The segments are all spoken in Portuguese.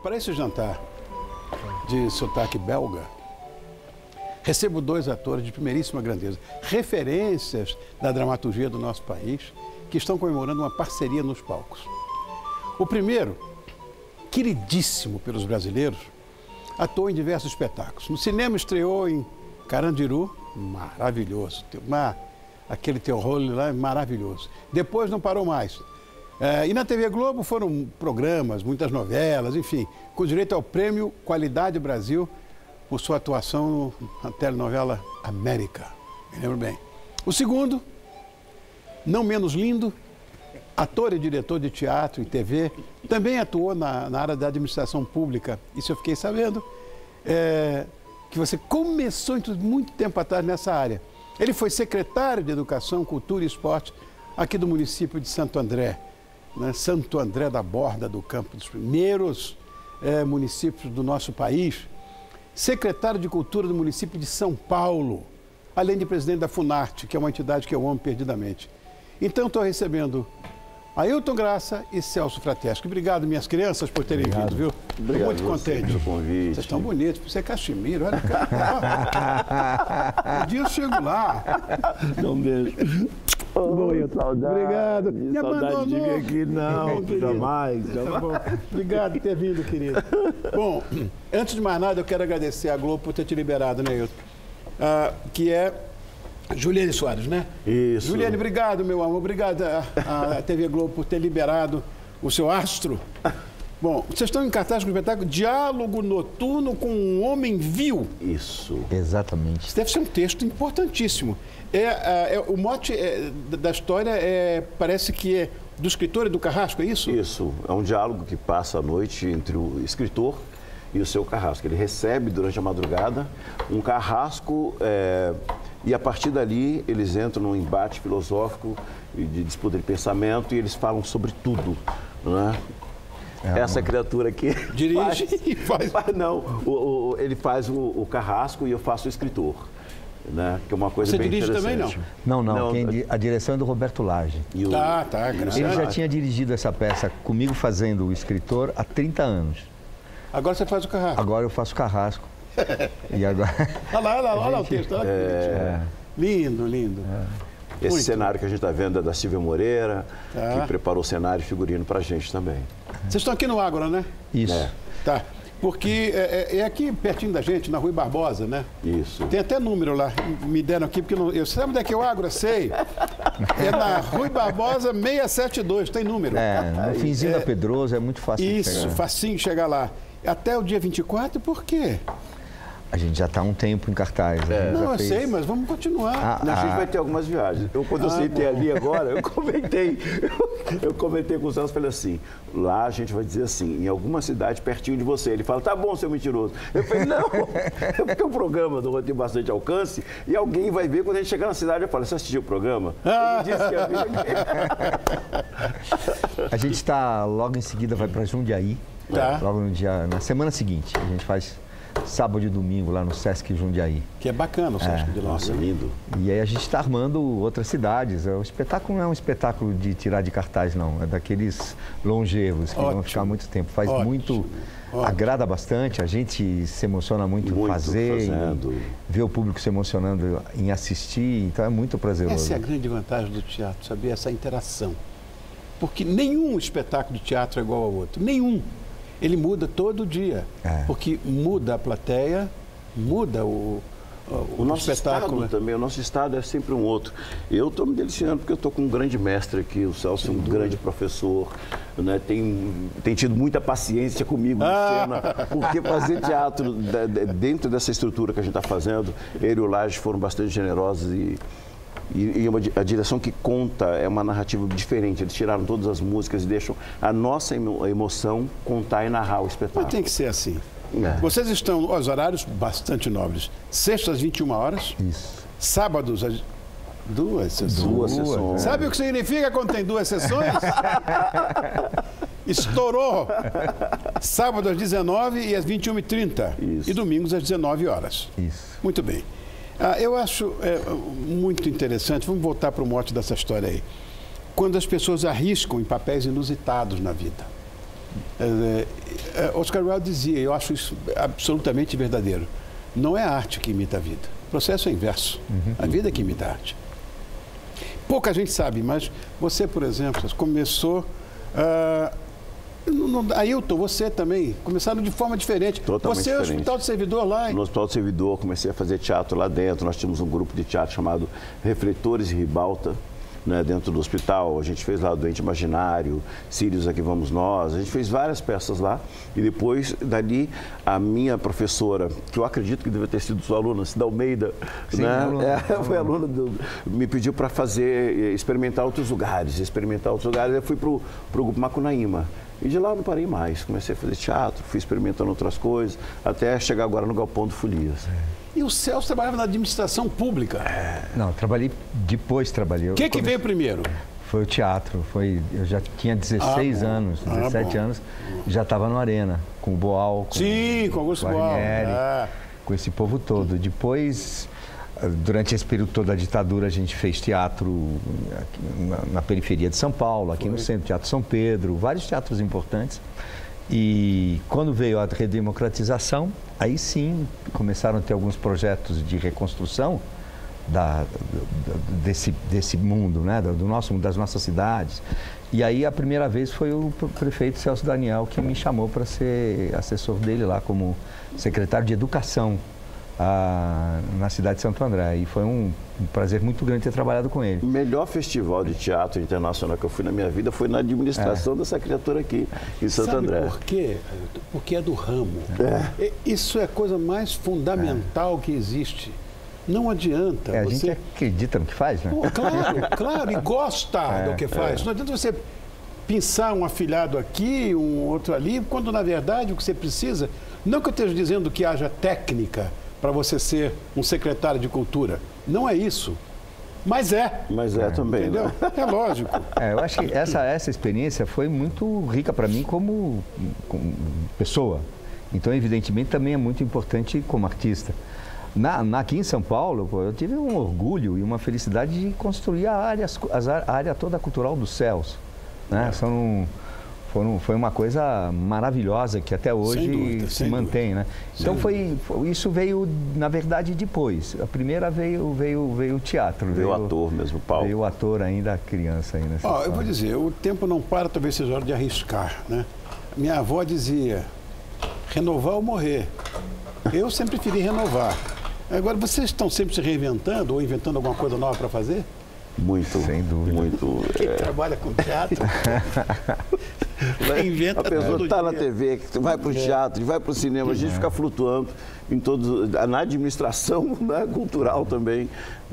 Para esse jantar de sotaque belga, recebo dois atores de primeiríssima grandeza, referências da dramaturgia do nosso país, que estão comemorando uma parceria nos palcos. O primeiro, queridíssimo pelos brasileiros, atuou em diversos espetáculos. No cinema estreou em Carandiru, maravilhoso. Aquele teu rolo lá é maravilhoso. Depois não parou mais. E na TV Globo foram programas, muitas novelas, enfim, com direito ao prêmio Qualidade Brasil por sua atuação na telenovela América. Me lembro bem. O segundo, não menos lindo, ator e diretor de teatro e TV, também atuou na área da administração pública. Isso eu fiquei sabendo, que você começou muito tempo atrás nessa área. Ele foi secretário de Educação, Cultura e Esporte aqui do município de Santo André, né? Santo André da Borda do Campo, dos primeiros municípios do nosso país. Secretário de Cultura do município de São Paulo, além de presidente da Funarte, que é uma entidade que eu amo perdidamente. Então, estou recebendo Ailton Graça e Celso Frateschi. Obrigado, minhas crianças, por terem vindo, viu? Obrigado. Muito contente. Pelo convite. Vocês estão bonitos. Você é cachemiro, olha, cara. Um dia eu chego lá. Dá um beijo. Saudade. Obrigado. Me saudade de vir aqui, não. Jamais. Tá bom. Obrigado por ter vindo, querido. Bom, antes de mais nada, eu quero agradecer a Globo por ter te liberado, né, Ailton? Que é Juliane Soares, né? Isso. Juliane, obrigado, meu amor. Obrigado à TV Globo por ter liberado o seu astro. Bom, vocês estão em cartaz com o espetáculo Diálogo Noturno com um Homem Vil. Isso. Exatamente. Isso deve ser um texto importantíssimo. O mote da história parece que é do escritor e do Carrasco, é isso? Isso. É um diálogo que passa a noite entre o escritor e o seu Carrasco. Ele recebe durante a madrugada um Carrasco e a partir dali eles entram num embate filosófico de disputa de pensamento e eles falam sobre tudo, né? Essa criatura aqui dirige e faz. Não, ele faz o Carrasco e eu faço o escritor, né? Que é uma coisa bem interessante. Você dirige também, não? Não. A direção é do Roberto Lage. Graças. Ele já tinha dirigido essa peça comigo fazendo o escritor há 30 anos. Agora você faz o Carrasco. Agora eu faço o Carrasco. E agora... Olha lá o texto. Lindo, lindo. Esse cenário que a gente está vendo é da Silvia Moreira, que preparou o cenário e figurino para a gente também. Vocês estão aqui no Ágora, né? Isso. Tá. Porque é aqui pertinho da gente, na Rui Barbosa, né? Isso. Tem até número lá, me deram aqui, porque eu sabe onde é que é o Ágora? Sei. É na Rui Barbosa 672, tem número. No finzinho da Pedroso, é muito fácil de chegar. Isso, facinho chegar lá. Até o dia 24, por quê? A gente já está há um tempo em cartaz. Não, eu sei, mas vamos continuar. A gente vai ter algumas viagens. Quando eu sentei ali agora, eu comentei com o Celso, falei assim, lá a gente vai dizer assim, em alguma cidade pertinho de você. Ele fala, tá bom, seu mentiroso. Eu falei, não, é porque o programa do tem bastante alcance e alguém vai ver quando a gente chegar na cidade. Eu falo, você assistiu o programa? Ele disse que ia vir. A gente está, logo em seguida, vai para Jundiaí. Logo na semana seguinte, a gente faz... sábado e domingo lá no Sesc Jundiaí. Que é bacana o Sesc de lá. Nossa, lindo. E aí a gente está armando outras cidades. O espetáculo não é um espetáculo de tirar de cartaz, não. É daqueles longevos que vão ficar muito tempo. Faz muito, agrada bastante, a gente se emociona muito em fazer, ver o público se emocionando em assistir, então é muito prazeroso. Essa é a grande vantagem do teatro, saber essa interação. Porque nenhum espetáculo de teatro é igual ao outro, nenhum. Ele muda todo dia, porque muda a plateia, muda o nosso espetáculo. Estado também, o nosso estado é sempre um outro. Eu estou me deliciando porque eu estou com um grande mestre aqui, o Celso é um grande professor, né? Tem tido muita paciência comigo em cena, porque fazer teatro dentro dessa estrutura que a gente está fazendo, ele e o Lage foram bastante generosos e a direção que conta é uma narrativa diferente. Eles tiraram todas as músicas e deixam a nossa emoção contar e narrar o espetáculo. Mas tem que ser assim. Vocês estão, os horários bastante nobres. Sextas, às 21 horas. Isso. Sábados, às 2 sessões. 2 sessões. Sabe o que significa quando tem 2 sessões? Estourou. Sábado às 19 e às 21h30. Isso. E domingos às 19 horas. Isso. Muito bem. Eu acho muito interessante, vamos voltar para o mote dessa história aí, quando as pessoas arriscam em papéis inusitados na vida. Oscar Wilde dizia, eu acho isso absolutamente verdadeiro, não é a arte que imita a vida, o processo é inverso, a vida é que imita a arte. Pouca gente sabe, mas você, por exemplo, começou... Ailton, você também, começaram de forma diferente. Totalmente você é o Hospital do Servidor lá, hein? No Hospital do Servidor, comecei a fazer teatro lá dentro. Nós tínhamos um grupo de teatro chamado Refletores e Ribalta, né, dentro do hospital. A gente fez lá o Doente Imaginário, Sírios Aqui Vamos Nós. A gente fez várias peças lá. E depois, dali, a minha professora, que eu acredito que deve ter sido sua aluna, Cida Almeida, sim, né? Foi aluna, me pediu para experimentar outros lugares. Eu fui para o Grupo Macunaíma. E de lá eu não parei mais. Comecei a fazer teatro, fui experimentando outras coisas, até chegar agora no Galpão do Folias. E o Celso trabalhava na administração pública? Não, trabalhei. O que veio primeiro? Foi o teatro. Eu já tinha 16 anos, 17 anos, já estava no Arena, com o Boal, com Augusto Boal, com esse povo todo. Depois, durante esse período todo da ditadura, a gente fez teatro na periferia de São Paulo, aqui no centro, Teatro São Pedro, vários teatros importantes. E quando veio a redemocratização, aí sim começaram a ter alguns projetos de reconstrução desse mundo, né? Das nossas cidades. E aí a primeira vez foi o prefeito Celso Daniel que me chamou para ser assessor dele lá como secretário de Educação na cidade de Santo André. E foi um prazer muito grande ter trabalhado com ele. O melhor festival de teatro internacional que eu fui na minha vida foi na administração dessa criatura aqui em Santo André. Por quê? Porque é do ramo. Isso é a coisa mais fundamental que existe. Não adianta. A gente acredita no que faz, né? Claro, e gosta do que faz. Não adianta você pensar um afilhado aqui, um outro ali, quando na verdade o que você precisa, não que eu esteja dizendo que haja técnica para você ser um secretário de cultura. Não é isso. Mas é. Mas é também. Entendeu? Né? É lógico. Eu acho que essa experiência foi muito rica para mim como pessoa. Então, evidentemente, também é muito importante como artista. Aqui em São Paulo, eu tive um orgulho e uma felicidade de construir a área toda cultural dos céus. Né? Foi uma coisa maravilhosa que até hoje se mantém, né? Então isso veio, na verdade, depois. A primeira veio o teatro. Veio o ator mesmo, Paulo. Veio o ator ainda criança. Eu vou dizer, o tempo não para, talvez seja hora de arriscar, né? Minha avó dizia, renovar ou morrer. Eu sempre preferi renovar. Agora, vocês estão sempre se reinventando ou inventando alguma coisa nova para fazer? Muito. Sem dúvida. Muito. Quem trabalha com teatro... Inventa a pessoa está na TV, vai para o teatro, vai para o cinema, a gente fica flutuando em todos, na administração, né, cultural também.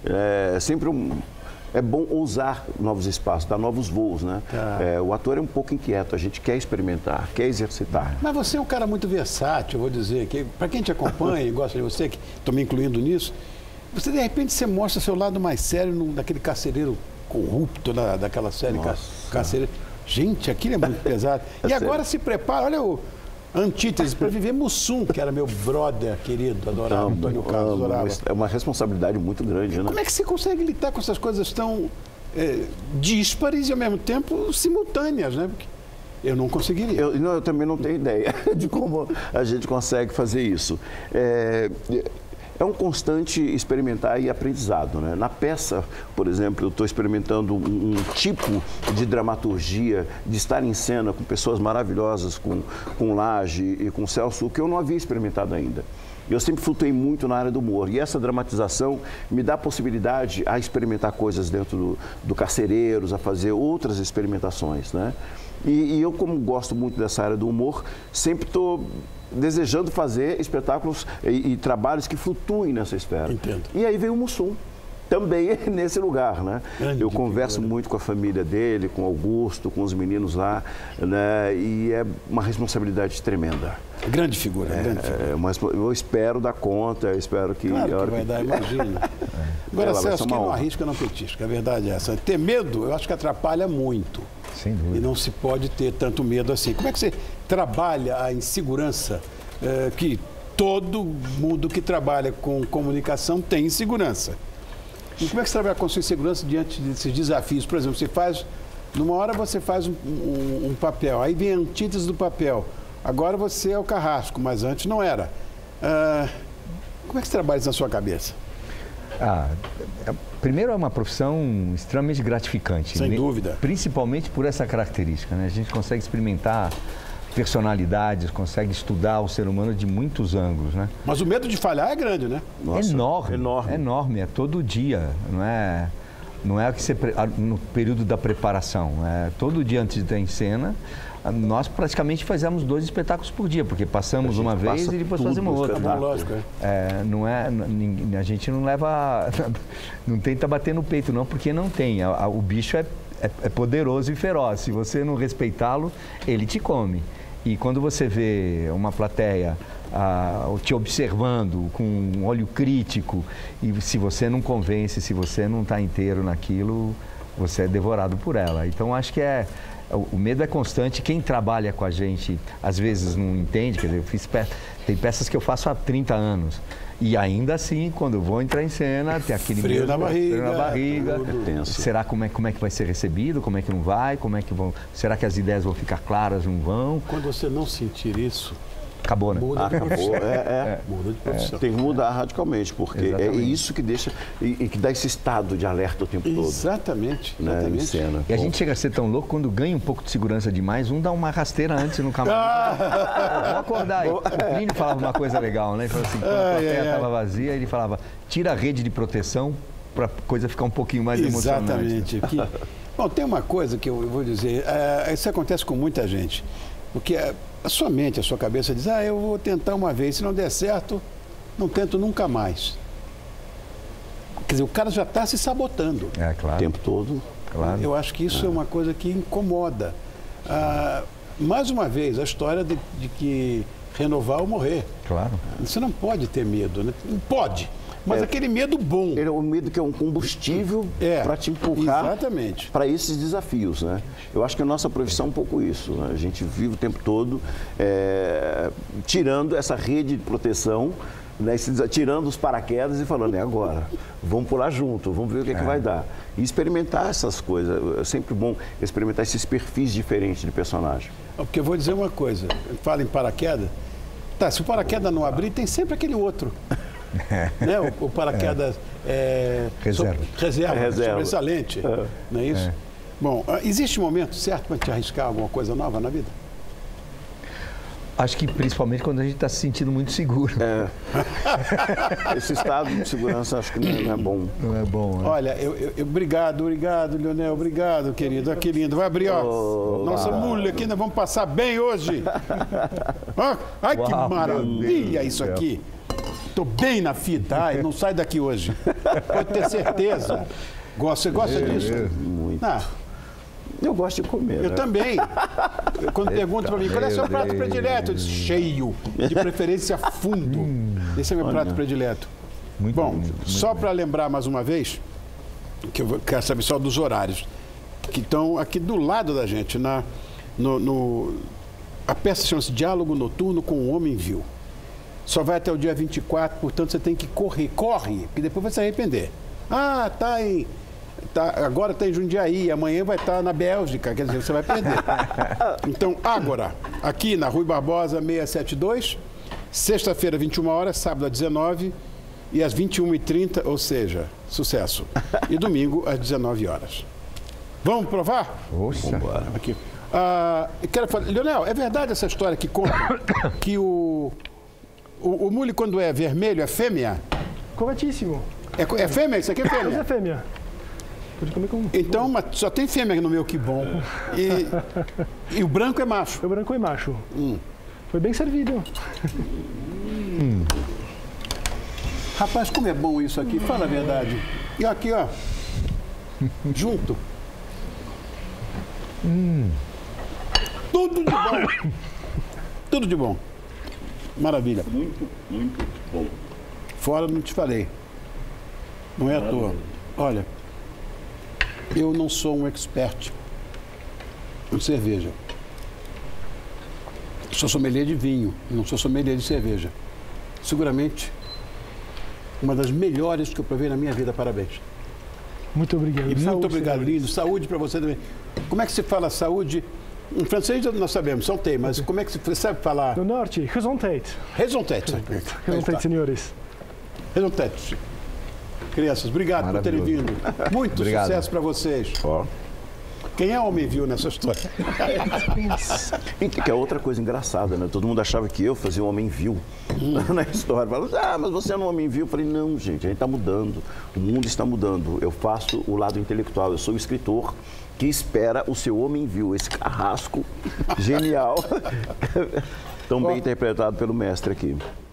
É bom ousar novos espaços, dar novos voos, né? O ator é um pouco inquieto, a gente quer experimentar, quer exercitar. Mas você é um cara muito versátil, eu vou dizer, que para quem te acompanha e gosta de você, que estou me incluindo nisso, você de repente você mostra seu lado mais sério daquele carcereiro corrupto, daquela série Carcereiro. Gente, aquilo é muito pesado. E agora se prepara, olha o antítese, para viver Mussum, que era meu brother querido, adorava, Antônio Carlos, adorava. É uma responsabilidade muito grande, né? Como é que você consegue lidar com essas coisas tão díspares e, ao mesmo tempo, simultâneas, né? Porque eu não conseguiria. Eu também não tenho ideia de como a gente consegue fazer isso. É um constante experimentar e aprendizado, né? Na peça, por exemplo, eu estou experimentando um tipo de dramaturgia, de estar em cena com pessoas maravilhosas, com Laje e com Celso, que eu não havia experimentado ainda. Eu sempre flutuei muito na área do humor e essa dramatização me dá a possibilidade a experimentar coisas dentro do Carcereiros, a fazer outras experimentações, né? E eu, como gosto muito dessa área do humor, sempre estou desejando fazer espetáculos e trabalhos que flutuem nessa esfera. Entendo. E aí veio o Mussum, também nesse lugar, né? Eu converso muito com a família dele, com o Augusto, com os meninos lá, né? E é uma responsabilidade tremenda. Grande figura, grande figura. Mas eu espero dar conta, eu espero que... Claro que vai dar, imagina. Agora, Celso, quem não arrisca não petisca, a verdade é essa. Ter medo, eu acho que atrapalha muito. Sem dúvida. E não se pode ter tanto medo assim. Como é que você trabalha a insegurança que todo mundo que trabalha com comunicação tem insegurança? E como é que você trabalha com a sua insegurança diante desses desafios? Por exemplo, você faz Numa hora você faz um papel, aí vem a antítese do papel. Agora você é o carrasco, mas antes não era. Como é que você trabalha isso na sua cabeça? Primeiro, é uma profissão extremamente gratificante. Sem dúvida. Principalmente por essa característica, né? A gente consegue experimentar personalidades, consegue estudar o ser humano de muitos ângulos, né? Mas o medo de falhar é grande, né? Nossa, enorme, é todo dia, não é que você, no período da preparação, é todo dia antes de estar em cena. Nós praticamente fazemos 2 espetáculos por dia, porque passamos uma vez e depois fazemos outra. Lógico, a gente não leva, não tenta bater no peito não, porque não tem. O bicho é poderoso e feroz. Se você não respeitá-lo, ele te come. E quando você vê uma plateia te observando com um olho crítico, e se você não convence, se você não está inteiro naquilo, você é devorado por ela. Então, acho que o medo é constante. Quem trabalha com a gente, às vezes não entende. Quer dizer, tem peças que eu faço há 30 anos. E ainda assim, quando eu vou entrar em cena, tem aquele frio na barriga. Será como é que vai ser recebido? Como é que não vai? Será que as ideias vão ficar claras? Não vão? Quando você não sentir isso, acabou, né? Acabou. Muda de profissão. Tem que mudar radicalmente, porque exatamente. É isso que deixa e que dá esse estado de alerta o tempo todo. Exatamente. Né? Em cena. E a gente chega a ser tão louco quando ganha um pouco de segurança demais, dá uma rasteira antes no camarim. Vamos acordar aí. O Plínio falava uma coisa legal, né? Ele falou assim, quando a plateia estava vazia, ele falava, tira a rede de proteção para a coisa ficar um pouquinho mais emocionante. Exatamente. Bom, tem uma coisa que eu vou dizer, isso acontece com muita gente, porque a sua mente, a sua cabeça diz, eu vou tentar uma vez, se não der certo, não tento nunca mais. Quer dizer, o cara já está se sabotando. Claro. O tempo todo. Claro. Eu acho que isso é uma coisa que incomoda. Mais uma vez, a história de que renovar ou morrer. Claro. Você não pode ter medo, né? Pode, mas aquele medo bom. Ele é um medo que é um combustível para te empurrar para esses desafios, né? Eu acho que a nossa profissão é um pouco isso, né? A gente vive o tempo todo tirando essa rede de proteção, né? Tirando os paraquedas e falando, agora, vamos pular junto, vamos ver o que é que vai dar. E experimentar essas coisas, é sempre bom experimentar esses perfis diferentes de personagem. Porque eu vou dizer uma coisa, fala em paraquedas, se o paraquedas não abrir, tem sempre aquele outro. Né? O paraquedas reserva. Sobressalente, não é isso? Bom, existe um momento certo para te arriscar alguma coisa nova na vida? Acho que principalmente quando a gente está se sentindo muito seguro. Esse estado de segurança acho que não é bom. Não é bom, né? Olha, obrigado, Leonel, obrigado, querido. Que lindo. Vai abrir, nossa mulher aqui, nós vamos passar bem hoje. Ai, que maravilha isso aqui. Estou bem na fita, não sai daqui hoje. Pode ter certeza. Você gosta disso? Muito. Eu gosto de comer. Eu também. Quando perguntam para mim, qual é o seu prato predileto? Eu disse, cheio, de preferência fundo. Esse é meu prato predileto. Muito bom. Só para lembrar mais uma vez, que eu quero saber só dos horários, que estão aqui do lado da gente. A peça chama-se Diálogo Noturno com o Homem Vil. Só vai até o dia 24, portanto você tem que corre, porque depois vai se arrepender. Agora está em Jundiaí, amanhã vai estar na Bélgica, quer dizer, você vai perder. Então, Ágora, aqui na Rui Barbosa 672, sexta-feira, 21 horas, sábado às 19 e às 21h30, ou seja, sucesso. E domingo às 19 horas. Vamos provar? Poxa. Aqui. Quero falar, Leonel, é verdade essa história que conta que o mule, quando é vermelho, é fêmea? Corretíssimo. É fêmea? Isso aqui é fêmea? Isso é fêmea. Pode comer com... Então, só tem fêmea no meu, que bom. E o branco é macho? O branco é macho. Foi bem servido. Rapaz, como é bom isso aqui, fala a verdade. E aqui, junto. Tudo de bom. Tudo de bom. Maravilha. Muito, muito bom. Fora não te falei. Não é à toa. Olha, eu não sou um expert em cerveja. Sou sommelier de vinho, não sou sommelier de cerveja. Seguramente, uma das melhores que eu provei na minha vida. Parabéns. Muito obrigado. E Saúde, muito obrigado, senhores. lindo. Saúde para você também. Como é que se fala saúde? Em francês nós sabemos, são tem, mas como é que você sabe falar? No norte, Gesundheit. Gesundheit. Gesundheit, senhores. Gesundheit. Crianças, obrigado por terem vindo. Muito Obrigado. sucesso para vocês. Ó. Quem é homem viu nessa história? E que é outra coisa engraçada, né? Todo mundo achava que eu fazia um homem vil na história. Falava, mas você é um homem vil. Eu falei, não, gente, a gente está mudando. O mundo está mudando. Eu faço o lado intelectual. Eu sou o escritor que espera o seu homem vil, esse carrasco genial, tão bem interpretado pelo mestre aqui.